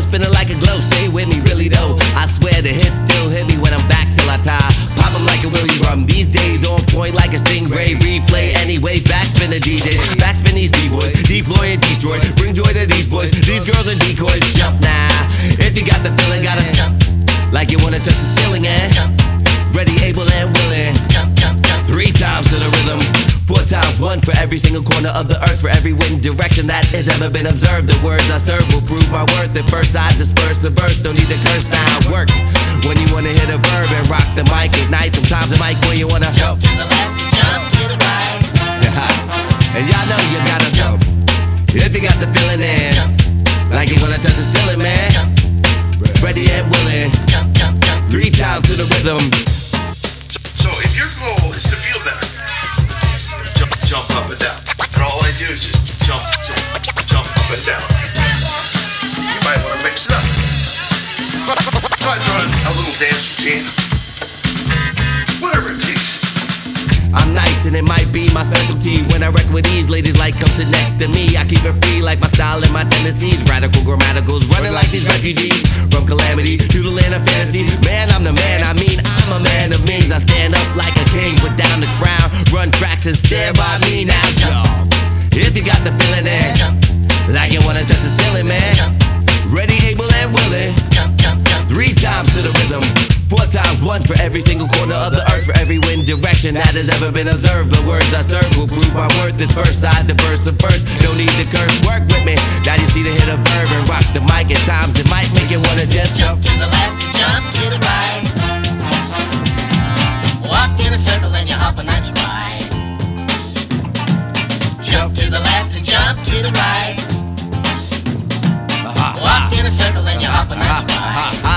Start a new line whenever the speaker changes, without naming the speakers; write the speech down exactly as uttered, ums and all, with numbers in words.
spinning like a glow. Stay with me, really though. I swear the hits still hit me when I'm back till I tie. Pop 'em like a Blu Rum. These days on point like a stingray. Replay anyway, backspin the D Js. Backspin these B-boys, deploy and destroy. Bring joy to these boys, these girls and decoys. Jump now, if you got the feeling, gotta jump like you wanna touch the ceiling and jump. Ready, able, and willing. Jump, jump, jump. Three times to the rhythm. Four times one for every single corner of the earth. For every wind direction that has ever been observed. The words I serve will prove my worth. At first I disperse the verse. Don't need to curse, now work. When you wanna hit a verb and rock the mic at night. Sometimes the mic when you wanna
jump to the left, jump to the right.
And y'all know you gotta jump if you got the feeling in. Jump. Like you wanna touch the ceiling, man. Jump. Ready and willing.
Jump, jump, jump.
Three times to the rhythm.
So if your goal is to feel better, jump, jump up and down. And all I do is just jump, jump, jump up and down. You might want to mix it up. Try throwing a little dance routine. Whatever it takes.
I'm nice and it might be my specialty. When I wreck with these ladies like come sit next to me. I keep it free like my style and my tendencies. Radical grammaticals running like these refugees. From calamity to the land of fantasy. Man, I'm the man, I mean I'm a man of means. I stand up like a king, put down the crown. Run tracks and stand by me now, jump. If you got the feeling there, like you wanna touch the ceiling, man. Ready, able, and willing. Three times to the rhythm. Four times one for every single corner of the earth. For every wind direction that has ever been observed. The words I serve will prove my worth. This first side, the verse of first. Don't need to curse, work with me. Now you see the hit a verb and rock the mic. At times it might make you wanna just
jump to the left, jump to the right. Walk in a circle and you hop and that's right. Jump to the left and jump to the right. Walk in a circle and you hop and that's right.